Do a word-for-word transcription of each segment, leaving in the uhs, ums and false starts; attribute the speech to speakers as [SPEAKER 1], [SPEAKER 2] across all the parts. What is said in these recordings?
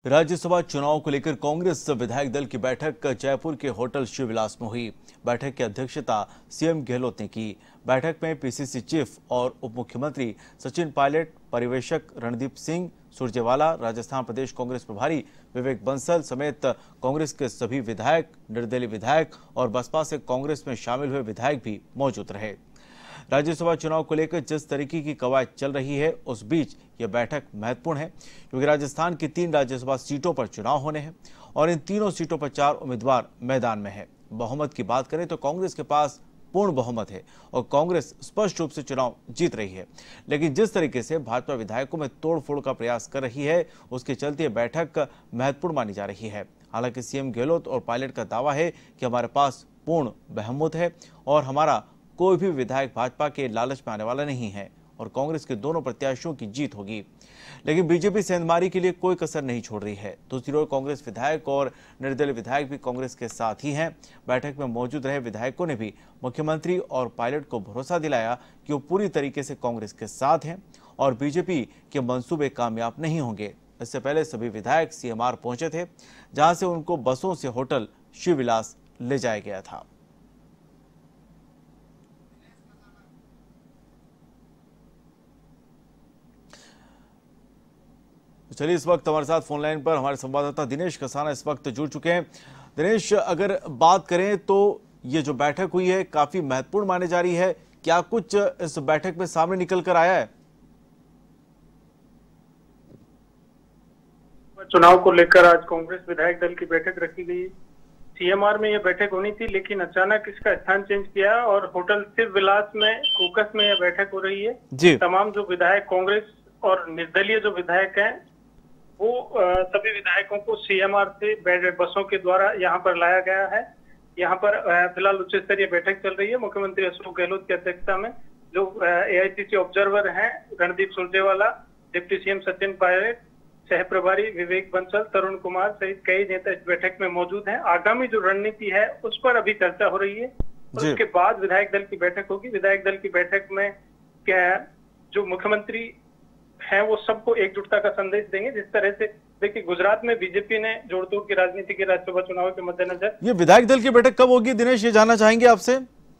[SPEAKER 1] राज्यसभा चुनाव को लेकर कांग्रेस विधायक दल की बैठक जयपुर के होटल शिवविलास में हुई। बैठक की अध्यक्षता सीएम गहलोत ने की। बैठक में पीसीसी चीफ और उप मुख्यमंत्री सचिन पायलट, पर्यवेक्षक रणदीप सिंह सुरजेवाला, राजस्थान प्रदेश कांग्रेस प्रभारी विवेक बंसल समेत कांग्रेस के सभी विधायक, निर्दलीय विधायक और बसपा से कांग्रेस में शामिल हुए विधायक भी मौजूद रहे। राज्यसभा चुनाव को लेकर जिस तरीके की कवायद चल रही है, उस बीच यह बैठक महत्वपूर्ण है क्योंकि राजस्थान की तीन राज्यसभा सीटों पर चुनाव होने हैं और इन तीनों सीटों पर चार उम्मीदवार मैदान में हैं। बहुमत की बात करें तो कांग्रेस के पास पूर्ण बहुमत है और कांग्रेस स्पष्ट रूप से चुनाव जीत रही है, लेकिन जिस तरीके से भाजपा विधायकों में तोड़फोड़ का प्रयास कर रही है, उसके चलते बैठक महत्वपूर्ण मानी जा रही है। हालांकि सीएम गहलोत और पायलट का दावा है कि हमारे पास पूर्ण बहुमत है और हमारा कोई भी विधायक भाजपा के लालच में आने वाला नहीं है और कांग्रेस के दोनों प्रत्याशियों की जीत होगी। लेकिन बीजेपी सेंधमारी के लिए कोई कसर नहीं छोड़ रही है। दूसरी ओर कांग्रेस विधायक और निर्दलीय विधायक भी कांग्रेस के साथ ही हैं। बैठक में मौजूद रहे विधायकों ने भी मुख्यमंत्री और पायलट को भरोसा दिलाया कि वो पूरी तरीके से कांग्रेस के साथ हैं और बीजेपी के मंसूबे कामयाब नहीं होंगे। इससे पहले सभी विधायक सीएमआर पहुंचे थे, जहां से उनको बसों से होटल शिवविलास ले जाया गया था। चलिए, इस वक्त हमारे साथ फोन लाइन पर हमारे संवाददाता दिनेश कसाना इस वक्त जुड़ चुके हैं। दिनेश, अगर बात करें तो ये जो बैठक हुई है काफी महत्वपूर्ण माने जा रही है, क्या कुछ इस बैठक में सामने निकल कर आया है?
[SPEAKER 2] चुनाव को लेकर आज कांग्रेस विधायक दल की बैठक रखी गई। सीएमआर में यह बैठक होनी थी, लेकिन अचानक इसका स्थान चेंज किया और होटल शिवविलास में कोकस में यह बैठक हो रही है जी। तमाम जो विधायक कांग्रेस और निर्दलीय जो विधायक हैं वो सभी विधायकों को सीएमआर से बसों के द्वारा यहाँ पर लाया गया है। यहाँ पर फिलहाल उच्च स्तरीय बैठक चल रही है। मुख्यमंत्री अशोक गहलोत की अध्यक्षता में जो एआईसीसी ऑब्जर्वर हैं रणदीप सुरजेवाला, डिप्टी सीएम सचिन पायलट, सह प्रभारी विवेक बंसल, तरुण कुमार सहित कई नेता इस बैठक में मौजूद हैं। आगामी जो रणनीति है उस पर अभी चर्चा हो रही है। उसके बाद विधायक दल की बैठक होगी। विधायक दल की बैठक में क्या जो मुख्यमंत्री हैं वो सबको एकजुटता का संदेश देंगे। जिस तरह से देखिए, गुजरात में बीजेपी ने जोड़तोड़ की राजनीति के राज्यसभा चुनाव के मद्देनजर
[SPEAKER 1] ये विधायक दल की बैठक कब होगी दिनेश, ये जानना चाहेंगे आपसे?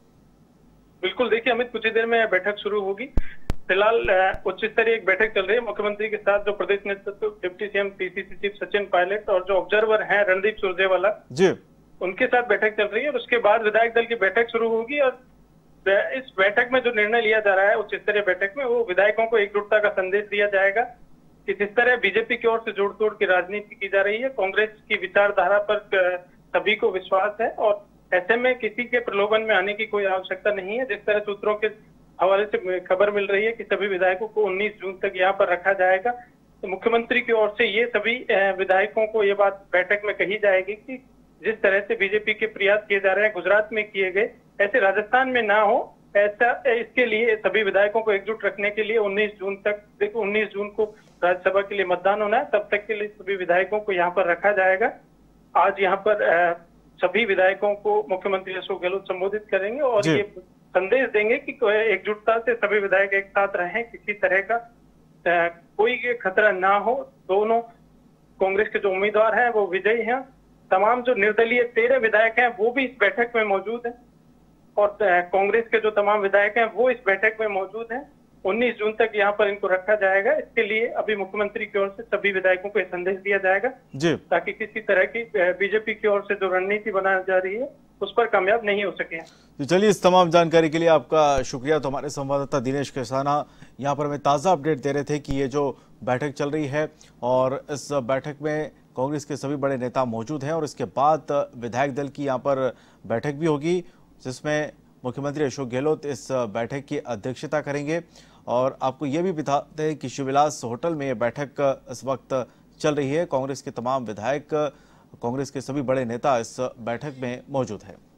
[SPEAKER 2] बिल्कुल, देखिए अमित, कुछ ही देर में बैठक शुरू होगी। फिलहाल उच्च स्तरीय एक बैठक चल रही है मुख्यमंत्री के साथ, जो प्रदेश नेतृत्व deputy CM PCC chief Sachin Pilot और जो ऑब्जर्वर हैं रणदीप सुरजेवाला जी, उनके साथ बैठक चल रही है। और उसके बाद विधायक दल की बैठक शुरू होगी और इस बैठक में जो निर्णय लिया जा रहा है उच्च स्तरीय बैठक में, वो विधायकों को एकजुटता का संदेश दिया जाएगा कि जिस तरह बीजेपी की ओर से जोड़ तोड़ की राजनीति की जा रही है, कांग्रेस की विचारधारा पर सभी को विश्वास है और ऐसे में किसी के प्रलोभन में आने की कोई आवश्यकता नहीं है। जिस तरह सूत्रों के हवाले से खबर मिल रही है कि सभी विधायकों को उन्नीस जून तक यहाँ पर रखा जाएगा, तो मुख्यमंत्री की ओर से ये सभी विधायकों को ये बात बैठक में कही जाएगी कि जिस तरह से बीजेपी के प्रयास किए जा रहे हैं गुजरात में किए गए, ऐसे राजस्थान में ना हो, ऐसा इसके लिए सभी विधायकों को एकजुट रखने के लिए उन्नीस जून तक, देखो उन्नीस जून को राज्यसभा के लिए मतदान होना है, तब तक के लिए सभी विधायकों को यहाँ पर रखा जाएगा। आज यहाँ पर आ, सभी विधायकों को मुख्यमंत्री अशोक गहलोत संबोधित करेंगे और ये संदेश देंगे कि एकजुटता से सभी विधायक एक साथ रहें, किसी तरह का आ, कोई खतरा ना हो। दोनों कांग्रेस के जो उम्मीदवार हैं वो विजयी हैं। तमाम जो निर्दलीय तेरह विधायक हैं वो भी इस बैठक में मौजूद हैं और कांग्रेस के जो तमाम विधायक हैं वो इस बैठक में मौजूद हैं। उन्नीस जून तक यहाँ पर इनको रखा जाएगा। इसके लिए अभी मुख्यमंत्री की ओर से सभी विधायकों को संदेश दिया जाएगा जी, ताकि किसी तरह की बीजेपी की ओर से जो रणनीति बनाई जा रही है उस पर कामयाब नहीं हो सके।
[SPEAKER 1] तो चलिए, इस तमाम जानकारी के लिए आपका शुक्रिया। तो हमारे संवाददाता दिनेश कसाना यहाँ पर हमें ताज़ा अपडेट दे रहे थे कि ये जो बैठक चल रही है और इस बैठक में कांग्रेस के सभी बड़े नेता मौजूद हैं और इसके बाद विधायक दल की यहाँ पर बैठक भी होगी, जिसमें मुख्यमंत्री अशोक गहलोत इस बैठक की अध्यक्षता करेंगे। और आपको ये भी बताते हैं कि शिवविलास होटल में ये बैठक इस वक्त चल रही है। कांग्रेस के तमाम विधायक, कांग्रेस के सभी बड़े नेता इस बैठक में मौजूद हैं।